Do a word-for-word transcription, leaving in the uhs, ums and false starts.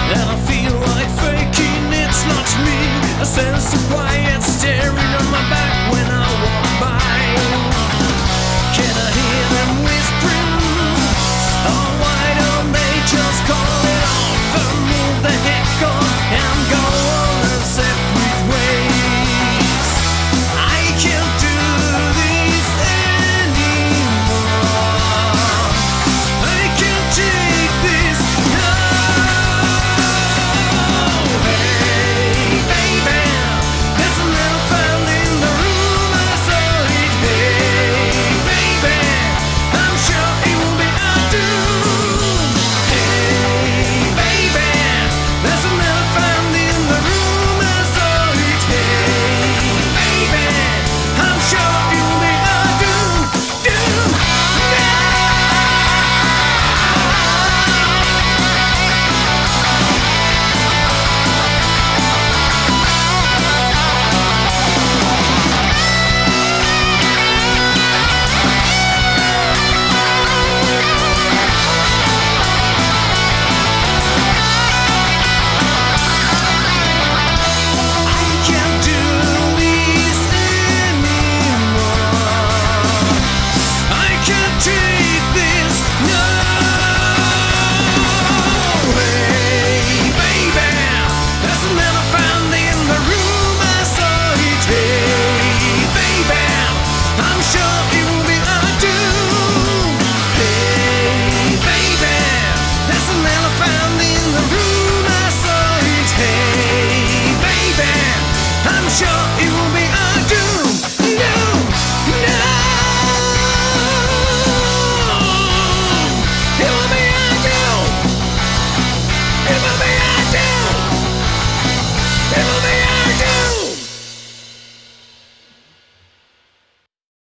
and I feel like faking it's not me. A sense of quiet staring on my back when I walk by. Can I hear them whispering? Oh, why don't they just call it off and move the heck on and go on their separate ways? I can't do this anymore. I can't take this no. Hey baby, there's an elephant in the room, I saw it. Hey baby, I'm sure it will be our doom. Hey baby, there's an elephant in the room, I saw it. Hey baby, I'm sure it will be our doom. Doom. I can't do this anymore. I can't take this no. Hey baby, there's an elephant in the room, I saw it. Hey baby, I'm sure it will be our doom. Hey baby, there's an elephant in the room, I saw it. Hey baby, I'm sure it will be